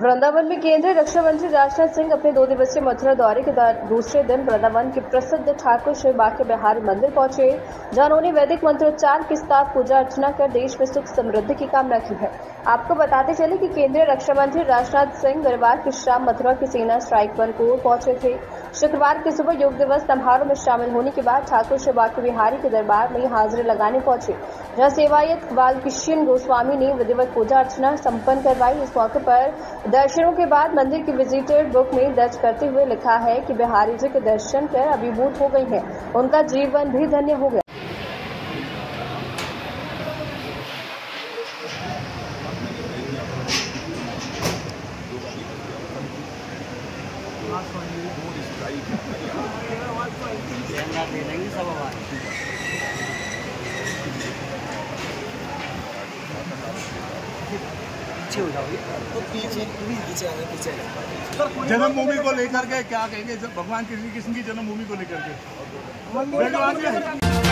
वृंदावन में केंद्रीय रक्षा मंत्री राजनाथ सिंह अपने 2 दिवसीय मथुरा दौरे के दूसरे दिन वृंदावन के प्रसिद्ध ठाकुर श्री बांके बिहारी मंदिर पहुंचे, जहां उन्होंने वैदिक मंत्रोच्चार के साथ पूजा अर्चना कर देश में सुख समृद्धि की कामना की है। आपको बताते चले कि केंद्रीय रक्षा मंत्री राजनाथ सिंह गुरुवार की शाम मथुरा की सेना स्ट्राइक वन कोर पहुंचे थे। शुक्रवार की सुबह योग दिवस समारोह में शामिल होने के बाद ठाकुर श्री बांके बिहारी के दरबार में हाजिरी लगाने पहुंचे, जहां सेवायत बालकृष्ण गोस्वामी ने विधिवत पूजा अर्चना संपन्न करवाई। इस मौके पर दर्शनों के बाद मंदिर की विजिटर बुक में दर्ज करते हुए लिखा है कि बिहारी जी के दर्शन कर अभिभूत हो गई हैं, उनका जीवन भी धन्य हो गया। तो पीछे जन्मभूमि को लेकर के क्या कहेंगे भगवान श्री कृष्ण की जन्मभूमि को लेकर के?